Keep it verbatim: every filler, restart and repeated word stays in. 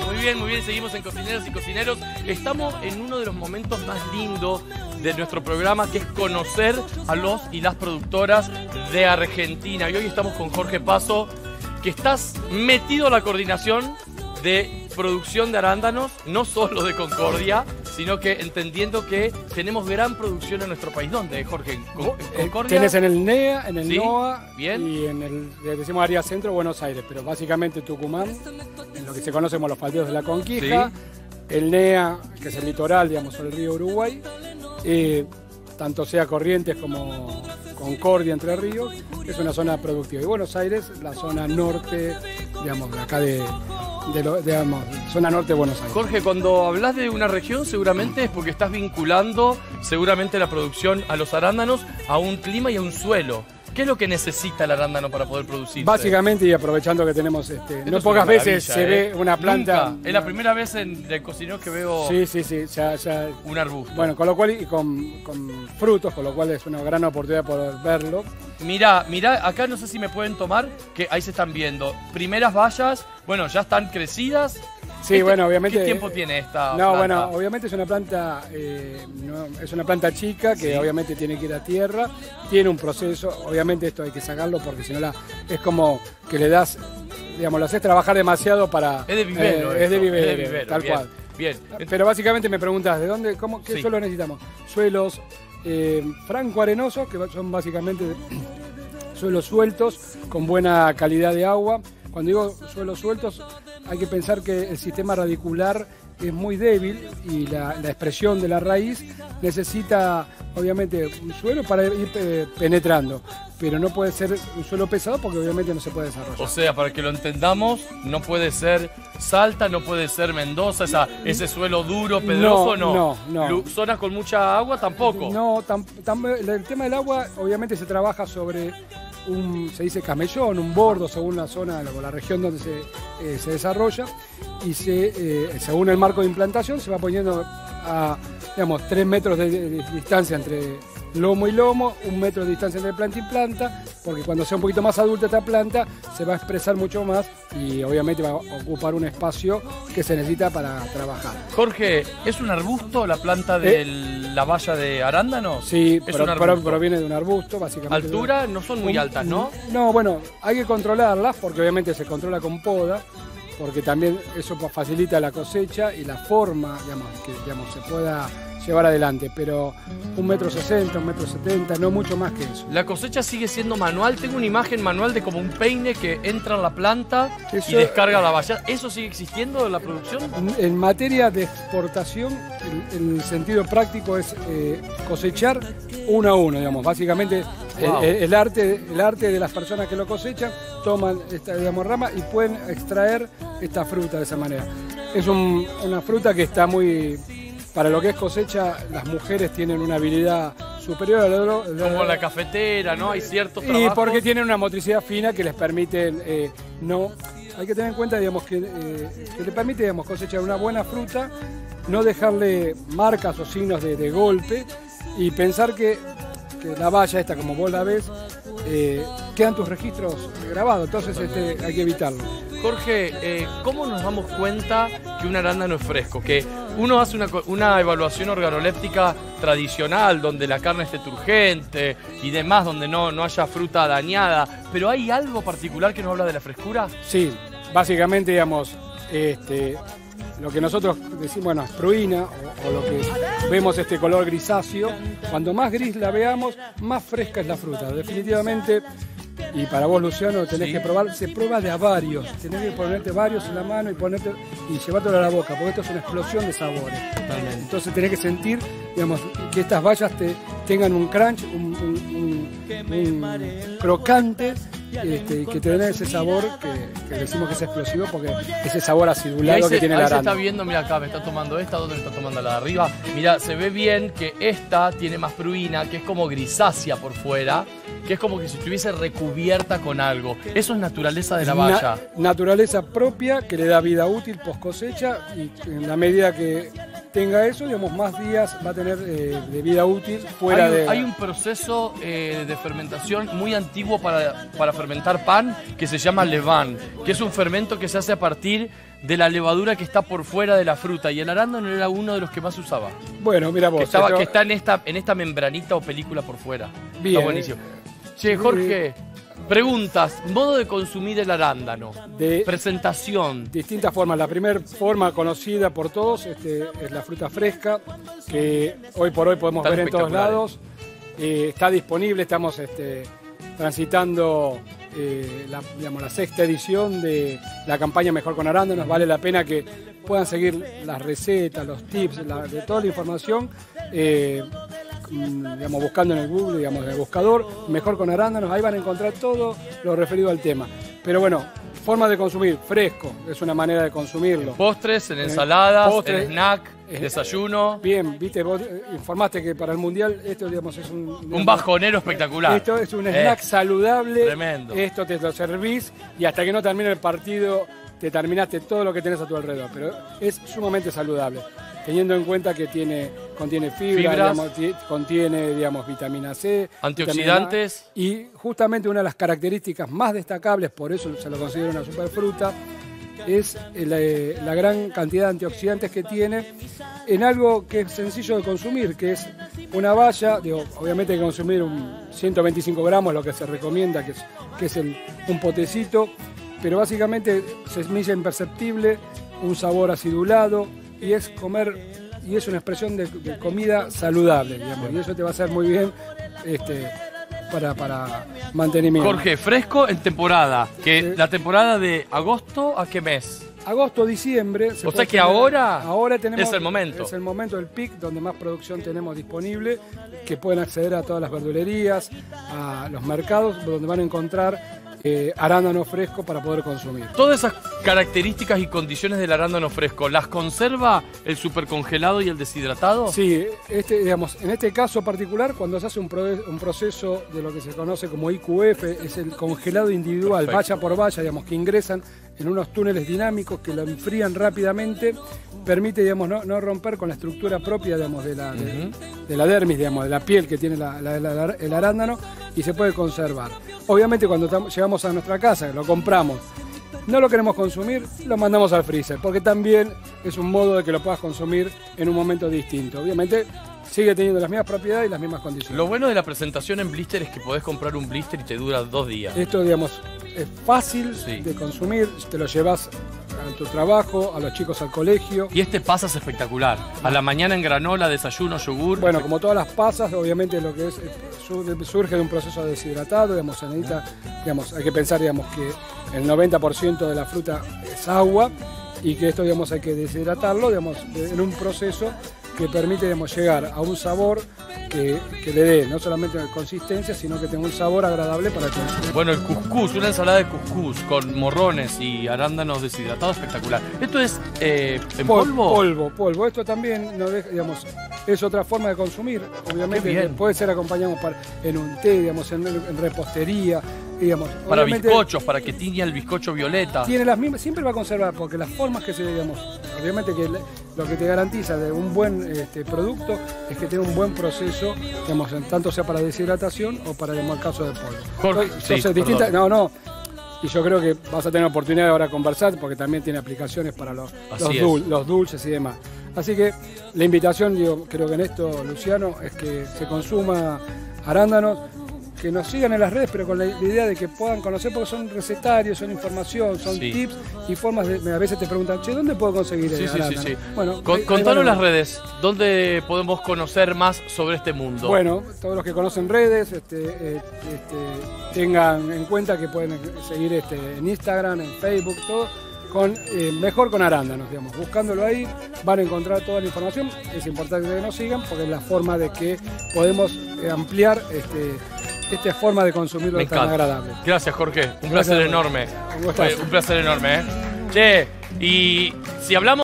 Muy bien, muy bien, seguimos en Cocineros y Cocineros. Estamos en uno de los momentos más lindos de nuestro programa, que es conocer a los y las productoras de Argentina. Y hoy estamos con Jorge Paso, que estás metido a la coordinación de producción de arándanos, no solo de Concordia, sino que entendiendo que tenemos gran producción en nuestro país. ¿Dónde, Jorge? ¿En Concordia? Tienes en el N E A, en el ¿Sí? NOA Bien. Y en el, le decimos área centro, Buenos Aires, pero básicamente Tucumán, en lo que se conoce como los faldeos de la Conquija, ¿Sí? el N E A, que es el litoral, digamos, el río Uruguay, eh, tanto sea Corrientes como Concordia, Entre Ríos, es una zona productiva. Y Buenos Aires, la zona norte, digamos, de acá de, de lo, digamos, zona norte de Buenos Aires. Jorge, cuando hablas de una región, seguramente es porque estás vinculando seguramente la producción a los arándanos a un clima y a un suelo. ¿Qué es lo que necesita el arándano para poder producirse? Básicamente, y aprovechando que tenemos, este, Esto no es pocas una veces maravilla, se ¿eh? ve una planta... Nunca. Es la primera vez en el cocinero que veo Sí, sí, sí, ya, ya, un arbusto. bueno, con lo cual y con, con frutos, con lo cual es una gran oportunidad poder verlo. Mirá, mirá, acá no sé si me pueden tomar, que ahí se están viendo. Primeras bayas, bueno, ya están crecidas. Sí, Este, bueno, obviamente... ¿Qué tiempo tiene esta No, planta? bueno, obviamente es una planta, eh, no, es una planta chica que Sí. obviamente tiene que ir a tierra, tiene un proceso, obviamente esto hay que sacarlo porque si no la, es como que le das, digamos, lo haces trabajar demasiado para... Es de vivero. eh, es de esto, vivero, es de vivero, tal bien, cual. Bien. Pero básicamente me preguntas, ¿de dónde, cómo, qué Sí. suelo necesitamos? Suelos eh, franco-arenosos, que son básicamente suelos sueltos, con buena calidad de agua. Cuando digo suelos sueltos, hay que pensar que el sistema radicular es muy débil y la, la expresión de la raíz necesita, obviamente, un suelo para ir eh, penetrando. Pero no puede ser un suelo pesado porque obviamente no se puede desarrollar. O sea, para que lo entendamos, no puede ser Salta, no puede ser Mendoza, esa, ese suelo duro, pedroso, no. No, no, no. Lu- Zonas con mucha agua tampoco. No, tam- tam- el tema del agua obviamente se trabaja sobre un, se dice camellón, un bordo según la zona o la región donde se, eh, se desarrolla y se, eh, según el marco de implantación se va poniendo a, digamos, tres metros de, de- de distancia entre lomo y lomo, un metro de distancia entre planta y planta, porque cuando sea un poquito más adulta esta planta se va a expresar mucho más y obviamente va a ocupar un espacio que se necesita para trabajar. Jorge, ¿es un arbusto la planta de la valla de arándanos? Sí, es pero, un pero arbusto. proviene de un arbusto, básicamente. Altura no son muy Un- altas, ¿no? No, bueno, hay que controlarlas porque obviamente se controla con poda, porque también eso facilita la cosecha y la forma, digamos, que digamos, se pueda llevar adelante, pero un metro sesenta, un metro setenta, no mucho más que eso. La cosecha sigue siendo manual. Tengo una imagen manual de como un peine que entra en la planta y Eso- descarga la valla. ¿Eso sigue existiendo en la producción? En materia de exportación, el, el sentido práctico es eh, cosechar uno a uno, digamos. Básicamente, Wow. el, el arte, el arte de las personas que lo cosechan, toman esta, digamos, rama y pueden extraer esta fruta de esa manera. Es un- una fruta que está muy... Para lo que es cosecha, las mujeres tienen una habilidad superior a lo Como la cafetera, ¿no? Hay ciertos Y trabajos. porque tienen una motricidad fina que les permite eh, no... Hay que tener en cuenta, digamos, que, eh, que le permite, digamos, cosechar una buena fruta, no dejarle marcas o signos de, de golpe y pensar que, que la valla esta, como vos la ves, eh, quedan tus registros grabados, entonces este, hay que evitarlo. Jorge, eh, ¿cómo nos damos cuenta que un arándano es fresco? Que uno hace una, co- una evaluación organoléptica tradicional, donde la carne esté turgente y demás, donde no, no haya fruta dañada, pero ¿hay algo particular que nos habla de la frescura? Sí, básicamente, digamos, este, lo que nosotros decimos, bueno, es pruina, o, o lo que vemos este color grisáceo, cuanto más gris la veamos, más fresca es la fruta. Definitivamente, y para vos, Luciano, tenés Sí. que probar, se prueba de a varios, tenés que ponerte varios en la mano y ponerte y llevártelo a la boca, porque esto es una explosión de sabores. Totalmente. Entonces tenés que sentir, digamos, que estas bayas te, tengan un crunch, un, un- un- un crocante, este, y que te den ese sabor que, que decimos que es explosivo, porque ese sabor Y ahí acidulado se, que tiene ahí la se está arándano. viendo, mira acá, me está tomando esta, ¿dónde me está tomando la de arriba? Mira, se ve bien que esta tiene más pruina, que es como grisácea por fuera, que es como que si estuviese recubierta con algo. Eso es naturaleza de la Na- valla. naturaleza propia que le da vida útil post cosecha y en la medida que tenga eso, digamos, más días va a tener eh, de vida útil fuera hay, un, de... hay un proceso eh, de fermentación muy antiguo para, para fermentar pan que se llama levain, que es un fermento que se hace a partir de la levadura que está por fuera de la fruta, y el arándano era uno de los que más usaba. Bueno, mira vos. Que, estaba, esto... que está en esta, en esta membranita o película por fuera. Bien. Está buenísimo. Che, Jorge, preguntas, modo de consumir el arándano, de presentación. Distintas formas. La primera forma conocida por todos este, es la fruta fresca, que hoy por hoy podemos Están ver en todos lados. Eh, está disponible, estamos este, transitando eh, la, digamos, la sexta edición de la campaña Mejor con Arándanos. Vale la pena que puedan seguir las recetas, los tips, la, de toda la información. Eh, digamos, buscando en el Google, digamos, en el buscador, Mejor con Arándanos, ahí van a encontrar todo lo referido al tema. Pero bueno, forma de consumir, fresco, es una manera de consumirlo. En postres, en ensaladas, Postres, en snack, eh, desayuno. Bien, viste, vos eh, informaste que para el Mundial esto, digamos, es un... Digamos, Un bajonero espectacular. Esto es un snack eh, saludable. Tremendo. Esto te lo servís y hasta que no termine el partido te terminaste todo lo que tenés a tu alrededor. Pero es sumamente saludable, teniendo en cuenta que tiene, contiene fibra, digamos, contiene, digamos, vitamina C, antioxidantes. Vitamina A, y justamente una de las características más destacables, por eso se lo considera una superfruta, es la, la gran cantidad de antioxidantes que tiene en algo que es sencillo de consumir, que es una baya. Digo, obviamente hay que consumir un ciento veinticinco gramos, lo que se recomienda, que es, que es el, un potecito, pero básicamente semilla imperceptible, un sabor acidulado, y es comer, y es una expresión de, de comida saludable, digamos, y eso te va a hacer muy bien este, para, para mantenimiento. Jorge, fresco en temporada, que Sí. la temporada de agosto, ¿a qué mes? Agosto, diciembre. Se O sea puede que tener- ahora ahora tenemos, es el momento. Es el momento del pic, donde más producción tenemos disponible, que pueden acceder a todas las verdulerías, a los mercados, donde van a encontrar eh, arándano fresco para poder consumir. Todas esas características y condiciones del arándano fresco, ¿las conserva el supercongelado y el deshidratado? Sí, este, digamos, en este caso particular, cuando se hace un, pro- un proceso de lo que se conoce como I Q F, es el congelado individual, Perfecto. valla por valla, digamos, que ingresan en unos túneles dinámicos que lo enfrían rápidamente, permite, digamos, no, no romper con la estructura propia, digamos, de la, de, de la dermis, digamos, de la piel que tiene la- la- la- el arándano, y se puede conservar. Obviamente cuando tam- llegamos a nuestra casa, lo compramos, no lo queremos consumir, lo mandamos al freezer, porque también es un modo de que lo puedas consumir en un momento distinto. Obviamente sigue teniendo las mismas propiedades y las mismas condiciones. Lo bueno de la presentación en blister es que podés comprar un blister y te dura dos días. Esto, digamos, es fácil Sí. de consumir, te lo llevas a tu trabajo, a los chicos al colegio. Y este pasa es espectacular. A la mañana en granola, desayuno, yogur. Bueno, como todas las pasas, obviamente lo que es eh, sur- surge de un proceso deshidratado, digamos, se necesita, digamos, hay que pensar, digamos, que el noventa por ciento de la fruta es agua y que esto, digamos, hay que deshidratarlo, digamos, de- en un proceso que permite, digamos, llegar a un sabor que, que le dé no solamente consistencia, sino que tenga un sabor agradable para que... Bueno, el cuscús, una ensalada de cuscús con morrones y arándanos deshidratados, espectacular. ¿Esto es eh, en Pol- polvo? Polvo, polvo. Esto también no deja, digamos, es otra forma de consumir. Obviamente Qué bien. que puede ser acompañado para- en un té, digamos, en, en repostería, digamos. Para Obviamente bizcochos, para que tiña el bizcocho violeta. tiene las mismas, siempre va a conservar, porque las formas que se, digamos, obviamente que le- lo que te garantiza de un buen este, producto es que tenga un buen proceso, digamos, en tanto sea para deshidratación o para, digamos, el caso del polvo. Jorge, Entonces, sí, distintas, perdón. no, no. Y yo creo que vas a tener oportunidad de ahora conversar, porque también tiene aplicaciones para los, Así los, es. dul- los dulces y demás. Así que la invitación, digo, creo que en esto, Luciano, es que se consuma arándanos, que nos sigan en las redes, pero con la idea de que puedan conocer, porque son recetarios, son información, son Sí. tips y formas de... A veces te preguntan, che, ¿dónde puedo conseguir el Sí, sí, sí, arándano? sí. Bueno, Con- ahí- ahí contanos van a- las redes. ¿Dónde podemos conocer más sobre este mundo? Bueno, todos los que conocen redes, este, eh, este, tengan en cuenta que pueden seguir este, en Instagram, en Facebook, todo, con eh, Mejor con Arándanos, digamos. Buscándolo ahí van a encontrar toda la información. Es importante que nos sigan porque es la forma de que podemos eh, ampliar este, esta forma de consumirlo Me tan encanta. agradable. Gracias, Jorge. Un Gracias, placer Jorge. enorme. Un gustazo. Oye, un placer enorme, ¿eh? Che, y si hablamos...